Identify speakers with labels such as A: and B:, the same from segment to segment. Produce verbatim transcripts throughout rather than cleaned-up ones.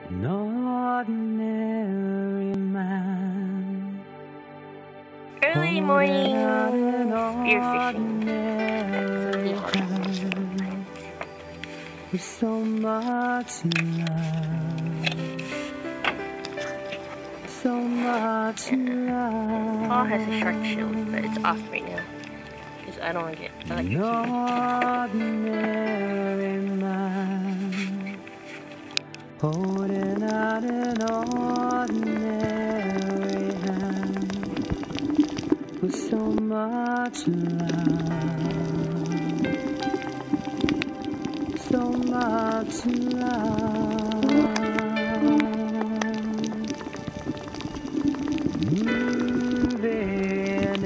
A: An ordinary man.
B: Early morning spear fishing.
A: With so much love, so much love.
B: Paul has a shark shield, but it's off right now. Because I don't like it. I like
A: An ordinary man, holding out an ordinary hand, with so much love, so much love. Moving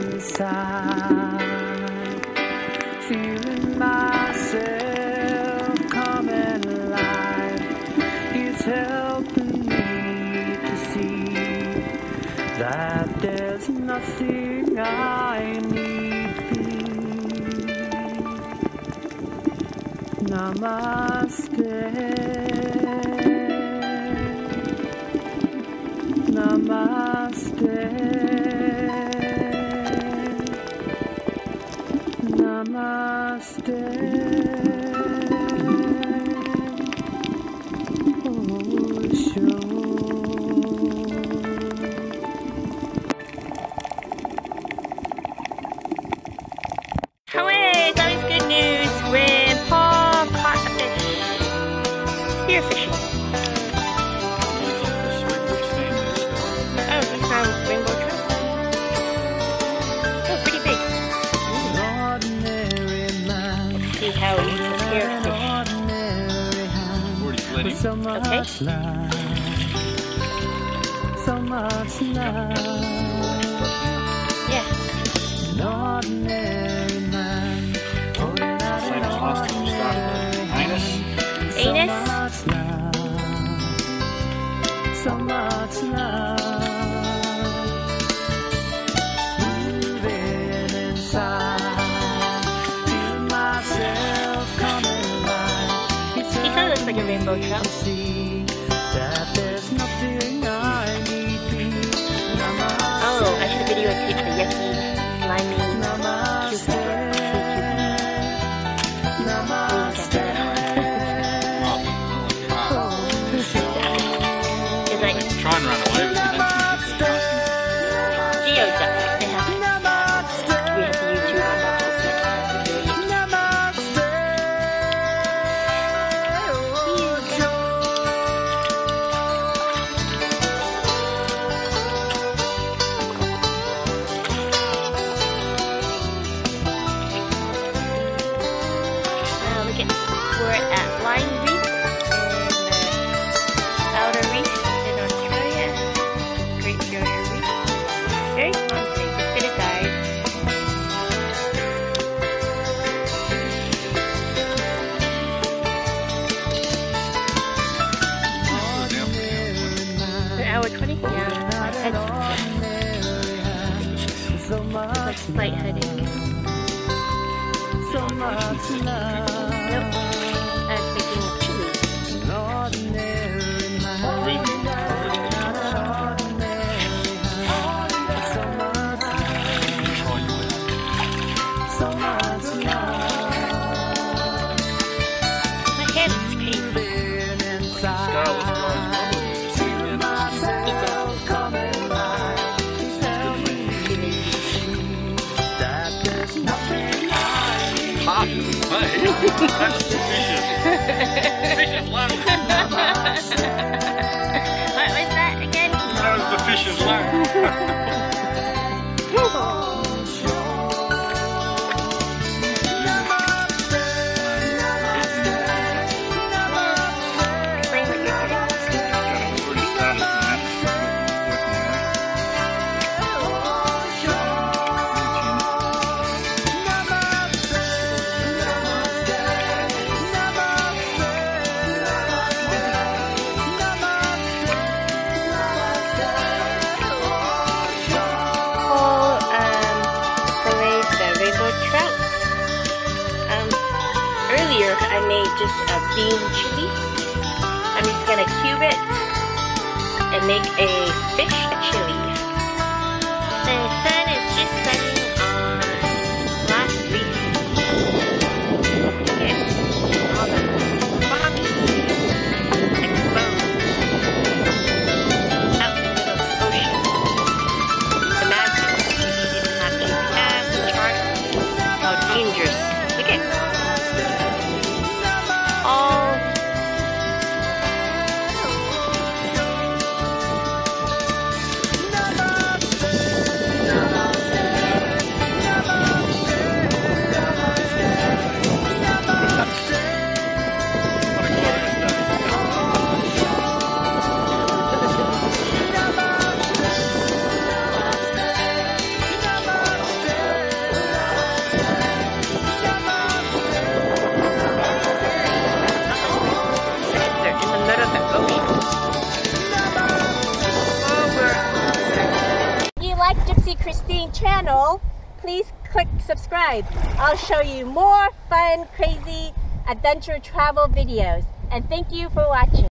A: inside, feeling myself coming alive. It's helping me to see that there's nothing I need be. Namaste, namaste, namaste.
B: Hooray! That is good news when Paul caught a fish. Spear fishing. Oh, he's from Rainbow Trout. Oh, pretty big. Let's see how he eats a spear fish. Okay.
A: So much love.
B: Yeah.
A: An ordinary man, holding out an ordinary hand.
B: Anus?
A: So much love, so much love. Moving inside, feeling myself coming alive.
B: He kind of looks like a rainbow trout.
A: See that there's nothing I need be.
B: Oh, I should videotape the yucky, slimy cucumber. It's like
C: Try and run away with it.
B: geoduck. They have it. We have to use two on that. We're at Line Reef and the Outer Reef in Australia. Great Barrier Reef. Very fun place. It's been a guide. An hour twenty? Yeah. My head's it's like slight headache.
A: So much love.
B: Nope. I'm thinking of chili.
A: An ordinary man. So much love.
B: My head is crazy.
A: Moving inside, feeling myself coming alive. Tell me that there's nothing I need.
C: Hey, that's suspicious. Fish's lung.
B: What was that again?
C: That was the fish's lung.
B: Explain what you're doing.
C: Already started the match.
B: I made just a bean chili. I Mommy's gonna cube it and make a fish chili. The sun is just setting on last week. Okay, all the bobbies exposed out in the middle of the ocean. Imagine if you didn't have G P S and charts, how dangerous. Look at all
C: What a glorious day.
B: they're in the middle of the ocean.
D: If you like Gypsy Christine channel, please click subscribe. I'll show you more fun, crazy adventure travel videos. And thank you for watching.